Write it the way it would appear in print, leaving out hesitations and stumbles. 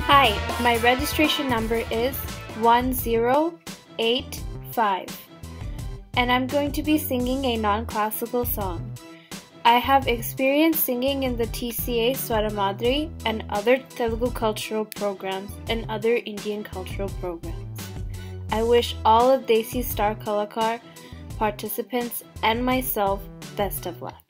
Hi, my registration number is 1085 and I'm going to be singing a non-classical song. I have experience singing in the TCA Swaramadri and other Telugu cultural programs and other Indian cultural programs. I wish all of Desi Star Kalakaar participants and myself best of luck.